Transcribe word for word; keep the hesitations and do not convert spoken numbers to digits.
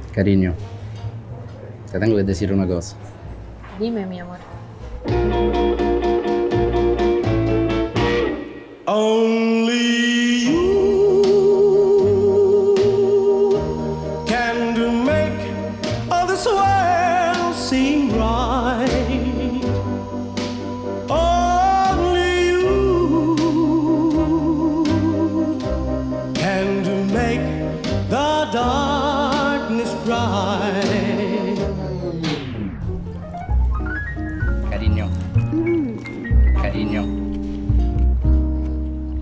Cariño, te tengo que decir una cosa. Dime, mi amor. Only you can make all this world seem right.